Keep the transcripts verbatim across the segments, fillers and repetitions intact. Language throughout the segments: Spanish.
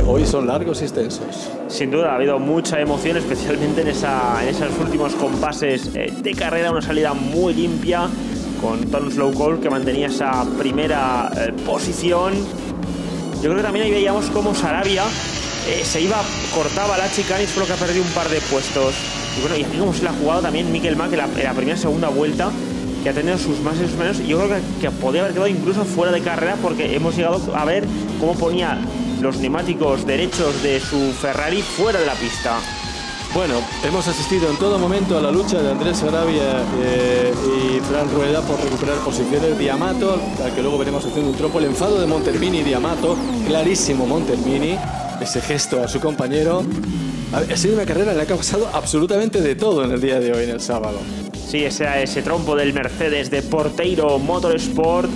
hoy son largos y extensos. Sin duda, ha habido mucha emoción, especialmente en, esa, en esos últimos compases eh, de carrera, una salida muy limpia, con Tom Slowcall que mantenía esa primera eh, posición. Yo creo que también ahí veíamos cómo Sarabia eh, se iba, cortaba la chicane y solo que ha perdido un par de puestos. Y bueno, y aquí como se la ha jugado también Mikel Mack en la, en la primera y segunda vuelta, que ha tenido sus más y sus menos, y yo creo que, que podría haber quedado incluso fuera de carrera, porque hemos llegado a ver cómo ponía los neumáticos derechos de su Ferrari fuera de la pista. Bueno, hemos asistido en todo momento a la lucha de Andrés Sarabia eh, y Fran Rueda por recuperar posiciones. D'Amato, al que luego veremos haciendo un trompo, el enfado de Montermini y D'Amato, clarísimo Montermini, ese gesto a su compañero. Ha sido una carrera en la que ha pasado absolutamente de todo en el día de hoy, en el sábado. Sí, ese, ese trompo del Mercedes de Porteiro Motorsport.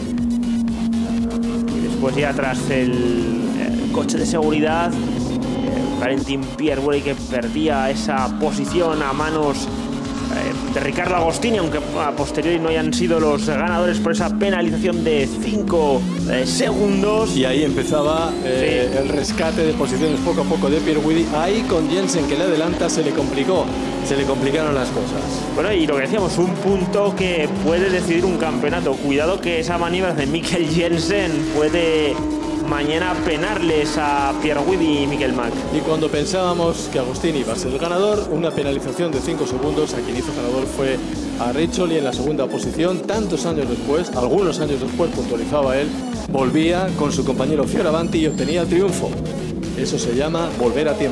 Y después ya tras el, el coche de seguridad, Valentín Piergueli, que perdía esa posición a manos eh, de Ricardo Agostini, aunque a posteriori no hayan sido los ganadores por esa penalización de cinco eh, segundos. Y ahí empezaba eh, sí. el rescate de posiciones poco a poco de Piergueli. Ahí con Jensen, que le adelanta, se le complicó, se le complicaron las cosas. Bueno, y lo que decíamos, un punto que puede decidir un campeonato. Cuidado que esa maniobra de Mikkel Jensen puede mañana penarles a Pierguidi y Mikel Mack. Y cuando pensábamos que Agostini iba a ser el ganador, una penalización de cinco segundos, a quien hizo ganador fue a Riccioli en la segunda posición. Tantos años después, algunos años después, puntualizaba él, volvía con su compañero Fioravanti y obtenía el triunfo. Eso se llama volver a tiempo.